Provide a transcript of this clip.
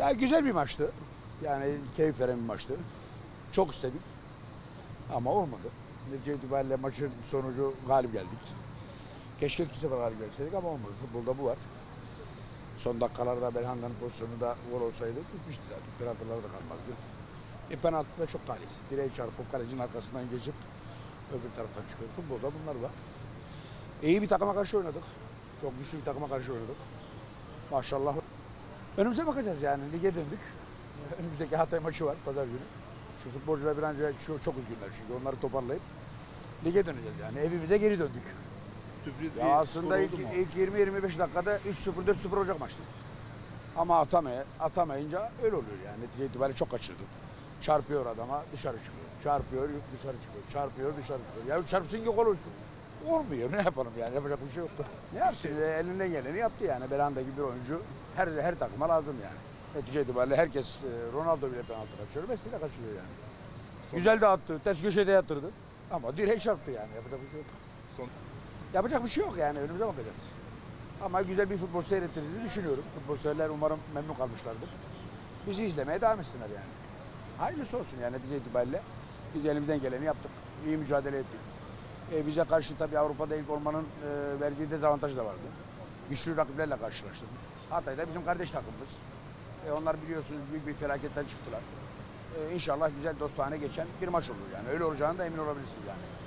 Ya güzel bir maçtı. Yani keyif veren bir maçtı. Çok istedik ama olmadı. Netice itibariyle maçın sonucu galip geldik. Keşke 2-0 galip gelseydik ama olmadı. Futbolda bu var. Son dakikalarda Belhanda'nın pozisyonunda gol olsaydı bitmişti zaten. Penaltıları da kalmazdı. Penaltı da çok talihsiz. Direğe çarpıp kalecinin arkasından geçip öbür taraftan çıkıyor. Futbolda bunlar var. İyi bir takıma karşı oynadık. Çok güçlü bir takıma karşı oynadık. Maşallah. Önümüze bakacağız yani. Lige döndük. Önümüzdeki Hatay maçı var pazar günü. Şu futbolcular bir an önce çok üzgünler çünkü onları toparlayıp lige döneceğiz yani. Evimize geri döndük. Sürpriz Ya bir aslında skor oldu mu? ilk 20-25 dakikada 3-0 4-0 olacak maçtı. Ama atamayınca öyle oluyor yani. Netice itibariyle çok kaçırdık. Çarpıyor adama dışarı çıkıyor. Çarpıyor dışarı çıkıyor. Çarpıyor dışarı çıkıyor. Ya çarpsın yok olursun. Olmuyor. Ne yapalım yani? Yapacak bir şey yoktu. Ne yapsın? Elinden geleni yaptı yani. Belhanda gibi bir oyuncu her takıma lazım yani. Netice itibariyle herkes Ronaldo bile penaltı kaçırıyor. Messi de kaçırıyor yani. Güzel de attı. Ters köşede yatırdı. Ama direğe çarptı yani. Yapacak bir şey yok. Yapacak bir şey yok yani. Önümüze bakacağız. Ama güzel bir futbol seyrettirdiğini düşünüyorum. Futbol severler umarım memnun kalmışlardır. Bizi izlemeye devam etsinler yani. Hayırlısı olsun yani netice itibariyle. Biz elimizden geleni yaptık. İyi mücadele ettik. Bize karşı tabii Avrupa'da ilk olmanın verdiği dezavantajı da vardı. Güçlü rakiplerle karşılaştık. Hatay da bizim kardeş takımımız. Onlar biliyorsunuz büyük bir felaketten çıktılar. İnşallah güzel dostane geçen bir maç olur yani. Öyle olacağını da emin olabilirsiniz yani.